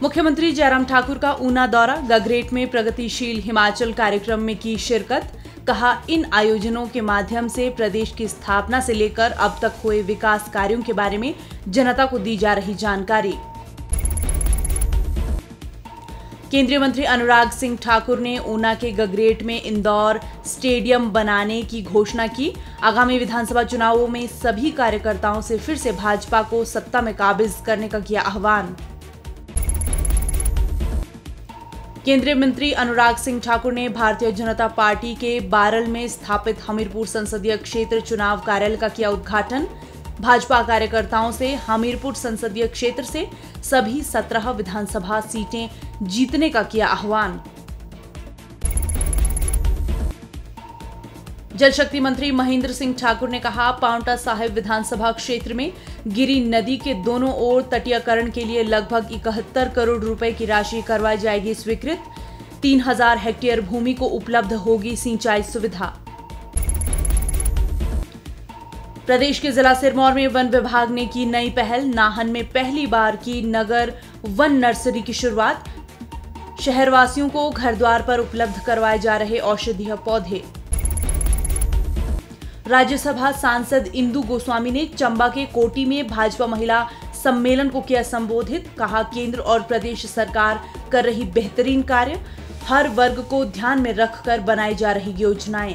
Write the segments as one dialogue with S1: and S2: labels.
S1: मुख्यमंत्री जयराम ठाकुर का ऊना दौरा, गगरेट में प्रगतिशील हिमाचल कार्यक्रम में की शिरकत। कहा, इन आयोजनों के माध्यम से प्रदेश की स्थापना से लेकर अब तक हुए विकास कार्यों के बारे में जनता को दी जा रही जानकारी। केंद्रीय मंत्री अनुराग सिंह ठाकुर ने ऊना के गगरेट में इंदौर स्टेडियम बनाने की घोषणा की। आगामी विधानसभा चुनावों में सभी कार्यकर्ताओं से फिर से भाजपा को सत्ता में काबिज करने का किया आह्वान। केंद्रीय मंत्री अनुराग सिंह ठाकुर ने भारतीय जनता पार्टी के बारल में स्थापित हमीरपुर संसदीय क्षेत्र चुनाव कार्यालय का किया उद्घाटन। भाजपा कार्यकर्ताओं से हमीरपुर संसदीय क्षेत्र से सभी 17 विधानसभा सीटें जीतने का किया आह्वान। जल शक्ति मंत्री महेंद्र सिंह ठाकुर ने कहा, पांवटा साहिब विधानसभा क्षेत्र में गिरी नदी के दोनों ओर तटीयकरण के लिए लगभग 71 करोड़ रुपए की राशि करवाई जाएगी स्वीकृत। 3000 हेक्टेयर भूमि को उपलब्ध होगी सिंचाई सुविधा। प्रदेश के जिला सिरमौर में वन विभाग ने की नई पहल, नाहन में पहली बार की नगर वन नर्सरी की शुरुआत। शहरवासियों को घर द्वार पर उपलब्ध करवाए जा रहे औषधीय पौधे। राज्यसभा सांसद इंदु गोस्वामी ने चंबा के कोटी में भाजपा महिला सम्मेलन को किया संबोधित। कहा, केंद्र और प्रदेश सरकार कर रही बेहतरीन कार्य, हर वर्ग को ध्यान में रखकर बनाई जा रही योजनाएं।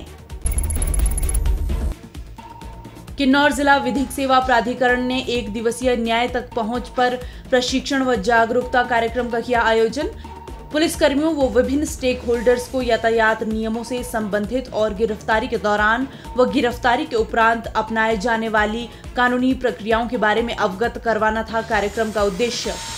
S1: किन्नौर जिला विधिक सेवा प्राधिकरण ने 1 दिवसीय न्याय तक पहुंच पर प्रशिक्षण व जागरूकता कार्यक्रम का किया आयोजन। पुलिसकर्मियों व विभिन्न स्टेक होल्डर्स को यातायात नियमों से संबंधित और गिरफ्तारी के दौरान व गिरफ्तारी के उपरांत अपनाए जाने वाली कानूनी प्रक्रियाओं के बारे में अवगत करवाना था कार्यक्रम का उद्देश्य।